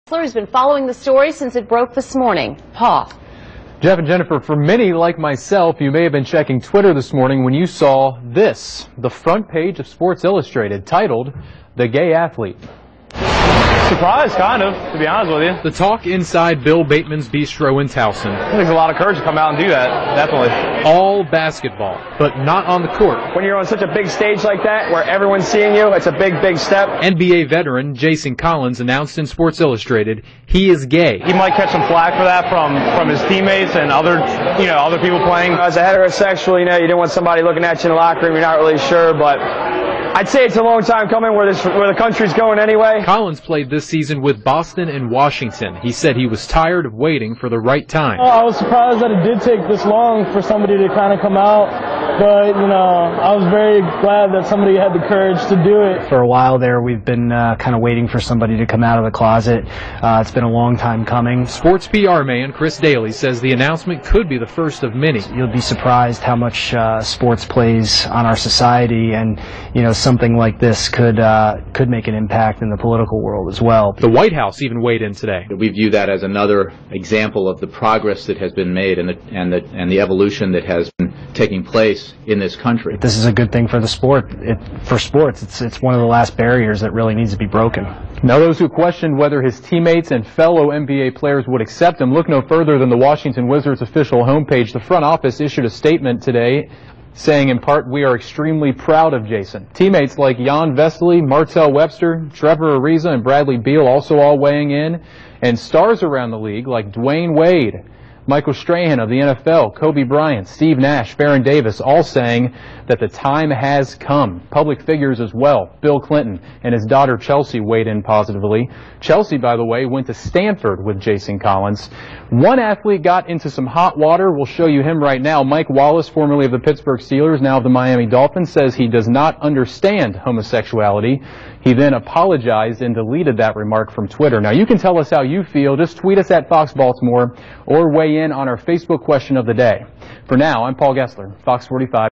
Has been following the story since it broke this morning. Paul. Jeff and Jennifer, for many like myself, you may have been checking Twitter this morning when you saw this, the front page of Sports Illustrated, titled, "The Gay Athlete." Surprised, kind of, to be honest with you. The talk inside Bill Bateman's Bistro in Towson. It takes a lot of courage to come out and do that, definitely. All basketball, but not on the court. When you're on such a big stage like that, where everyone's seeing you, it's a big, big step. NBA veteran Jason Collins announced in Sports Illustrated he is gay. He might catch some flack for that from his teammates and other people playing. As a heterosexual, you don't want somebody looking at you in the locker room. You're not really sure, but I'd say it's a long time coming where the country's going anyway. Collins played this season with Boston and Washington. He said he was tired of waiting for the right time. I was surprised that it did take this long for somebody to kind of come out, but I was very glad that somebody had the courage to do it. For a while there, we've been kind of waiting for somebody to come out of the closet. It's been a long time coming. Sports PR man Chris Daly says the announcement could be the first of many. You'll be surprised how much sports plays on our society, and something like this could make an impact in the political world as well. The White House even weighed in today. We view that as another example of the progress that has been made and the evolution that has been taking place in this country. This is a good thing for the sport. For sports, it's one of the last barriers that really needs to be broken. Now, those who questioned whether his teammates and fellow NBA players would accept him look no further than the Washington Wizards official homepage. The front office issued a statement today saying, in part, "We are extremely proud of Jason." Teammates like Jan Vesely, Martell Webster, Trevor Ariza, and Bradley Beal also all weighing in. And stars around the league like Dwayne Wade, Michael Strahan of the NFL, Kobe Bryant, Steve Nash, Baron Davis, all saying that the time has come. Public figures as well. Bill Clinton and his daughter Chelsea weighed in positively. Chelsea, by the way, went to Stanford with Jason Collins. One athlete got into some hot water. We'll show you him right now. Mike Wallace, formerly of the Pittsburgh Steelers, now of the Miami Dolphins, says he does not understand homosexuality. He then apologized and deleted that remark from Twitter. Now, you can tell us how you feel. Just tweet us at Fox Baltimore or weigh in on our Facebook question of the day. For now, I'm Paul Gessler, Fox 45.